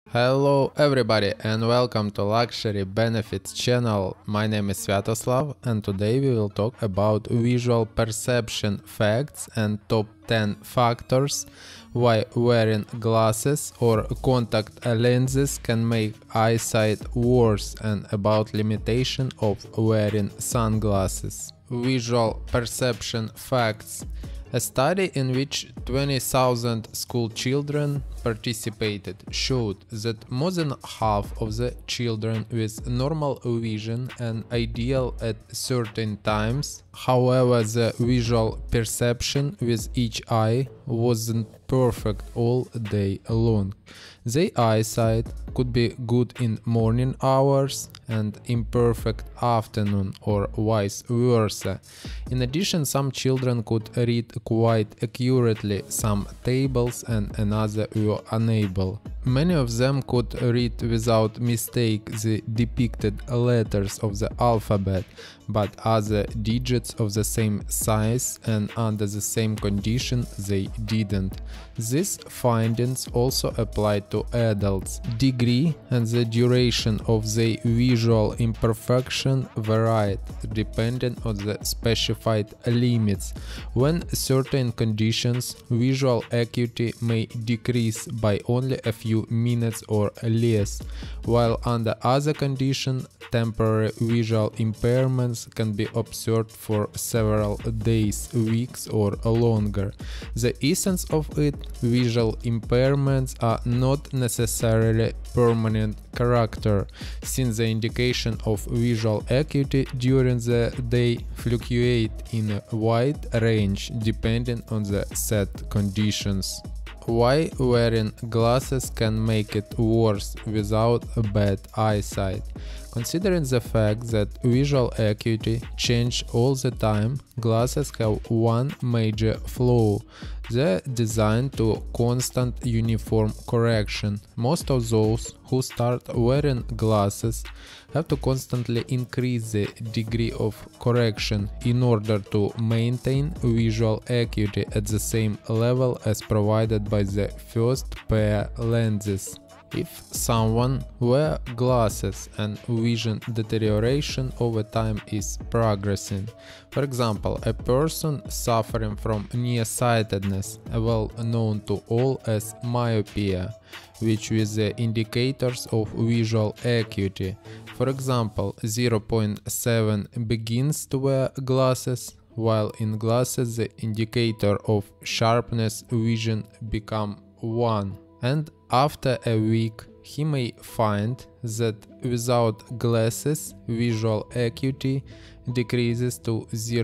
Hello everybody and welcome to Luxury Benefits channel. My name is Sviatoslav and today we will talk about visual perception facts and top 10 factors why wearing glasses or contact lenses can make eyesight worse and about limitation of wearing sunglasses. Visual perception facts. A study in which 20,000 school children participated showed that more than half of the children with normal vision and ideal at certain times. However, the visual perception with each eye wasn't perfect all day long. Their eyesight could be good in morning hours and imperfect afternoon or vice versa. In addition, some children could read quite accurately some tables and another were unable. Many of them could read without mistake the depicted letters of the alphabet, but other digits of the same size and under the same condition they didn't. These findings also apply to adults. Degree and the duration of their visual imperfection varied depending on the specified limits. When certain conditions, visual acuity may decrease by only a few minutes or less, while under other conditions, temporary visual impairments can be observed for several days, weeks or longer. The essence of it, visual impairments are not necessarily permanent character, since the indication of visual acuity during the day fluctuate in a wide range depending on the set conditions. Why wearing glasses can make it worse without a bad eyesight. Considering the fact that visual acuity changes all the time, glasses have one major flaw. They're designed to constant uniform correction. Most of those who start wearing glasses have to constantly increase the degree of correction in order to maintain visual acuity at the same level as provided by the first pair lenses. If someone wears glasses and vision deterioration over time is progressing, for example, a person suffering from nearsightedness, well known to all as myopia, which with the indicators of visual acuity, for example, 0.7 begins to wear glasses, while in glasses the indicator of sharpness vision become 1. And after a week, he may find that without glasses, visual acuity decreases to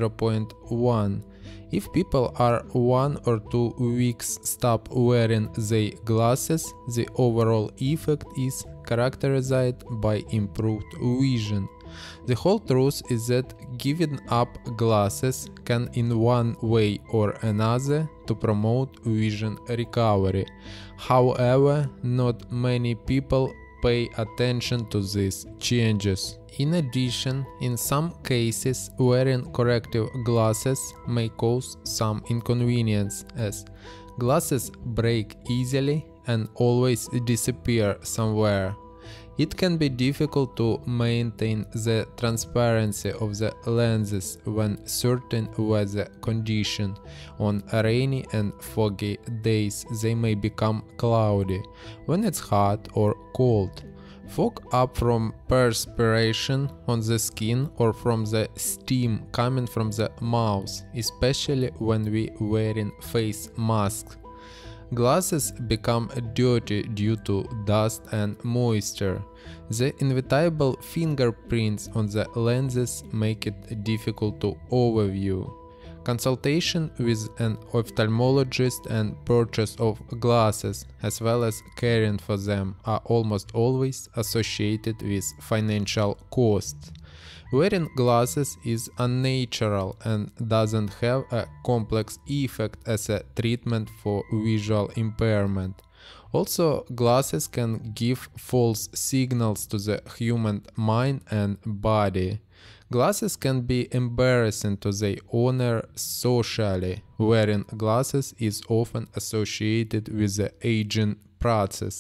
0.1. If people are 1 or 2 weeks stop wearing their glasses, the overall effect is characterized by improved vision. The whole truth is that giving up glasses can in one way or another to promote vision recovery. However, not many people pay attention to these changes. In addition, in some cases, wearing corrective glasses may cause some inconvenience, as glasses break easily and always disappear somewhere. It can be difficult to maintain the transparency of the lenses when certain weather conditions. On rainy and foggy days they may become cloudy when it's hot or cold. Fog up from perspiration on the skin or from the steam coming from the mouth, especially when we wearing face masks. Glasses become dirty due to dust and moisture. The inevitable fingerprints on the lenses make it difficult to overview. Consultation with an ophthalmologist and purchase of glasses, as well as caring for them, are almost always associated with financial costs. Wearing glasses is unnatural and doesn't have a complex effect as a treatment for visual impairment. Also, glasses can give false signals to the human mind and body. Glasses can be embarrassing to their owner socially. Wearing glasses is often associated with the aging process.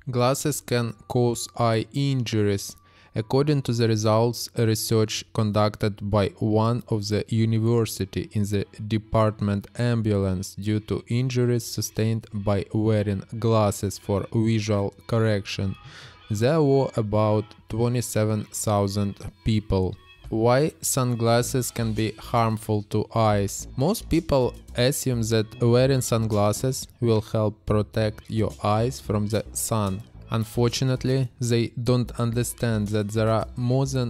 Glasses can cause eye injuries. According to the results, research conducted by one of the university in the department ambulance due to injuries sustained by wearing glasses for visual correction, there were about 27,000 people. Why sunglasses can be harmful to eyes? Most people assume that wearing sunglasses will help protect your eyes from the sun. Unfortunately, they don't understand that there are more than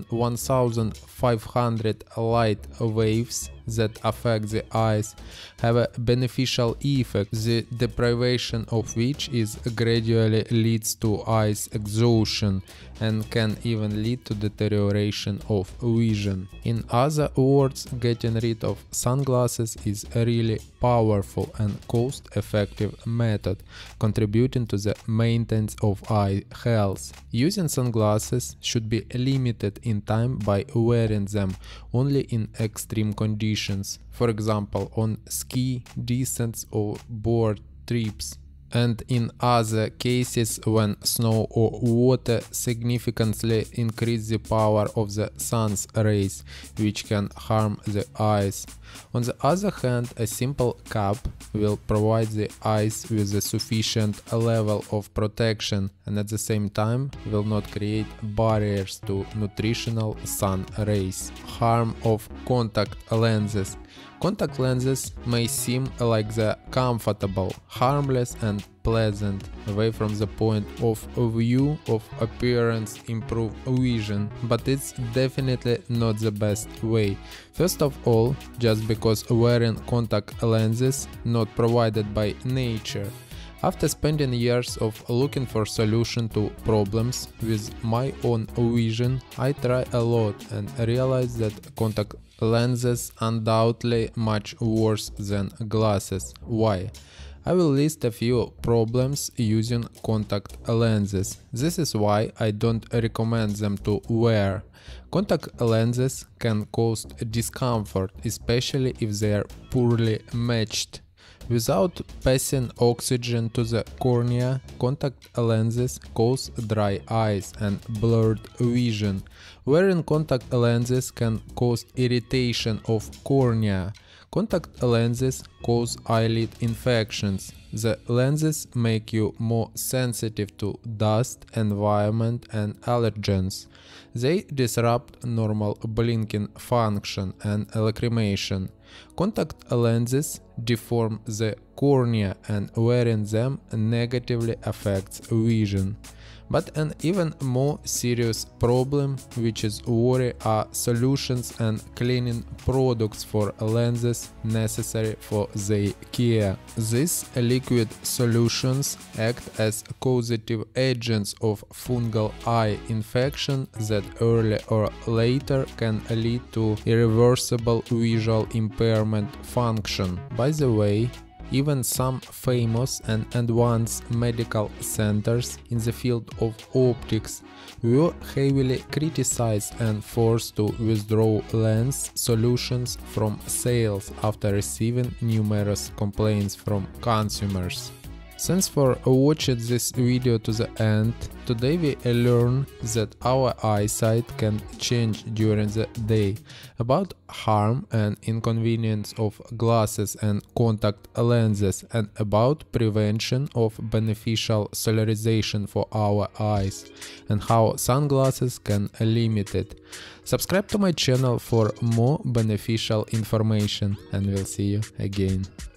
1,500 light waves that affect the eyes, have a beneficial effect, the deprivation of which is gradually leads to eyes exhaustion and can even lead to deterioration of vision. In other words, getting rid of sunglasses is a really powerful and cost-effective method, contributing to the maintenance of eye health. Using sunglasses should be limited in time by wearing them only in extreme conditions, for example on ski descents or board trips, and in other cases when snow or water significantly increase the power of the sun's rays, which can harm the eyes. On the other hand, a simple cap will provide the eyes with a sufficient level of protection and at the same time will not create barriers to nutritional sun rays. Harm of contact lenses. Contact lenses may seem like they're comfortable, harmless and pleasant, away from the point of view of appearance improve vision, but it's definitely not the best way. First of all, just because wearing contact lenses not provided by nature. After spending years of looking for solution to problems with my own vision, I try a lot and realize that contact lenses undoubtedly much worse than glasses. Why? I will list a few problems using contact lenses. This is why I don't recommend them to wear. Contact lenses can cause discomfort, especially if they are poorly matched. Without passing oxygen to the cornea, contact lenses cause dry eyes and blurred vision. Wearing contact lenses can cause irritation of cornea. Contact lenses cause eyelid infections. The lenses make you more sensitive to dust, environment and allergens. They disrupt normal blinking function and lacrimation. Contact lenses deform the cornea and wearing them negatively affects vision. But an even more serious problem, which is worry, are solutions and cleaning products for lenses necessary for their care. These liquid solutions act as causative agents of fungal eye infection that early or later can lead to irreversible visual impairment function. By the way, even some famous and advanced medical centers in the field of optics were heavily criticized and forced to withdraw lens solutions from sales after receiving numerous complaints from consumers. Thanks for watching this video to the end. Today we learn that our eyesight can change during the day, about harm and inconvenience of glasses and contact lenses, and about prevention of beneficial solarization for our eyes, and how sunglasses can limit it. Subscribe to my channel for more beneficial information, and we'll see you again.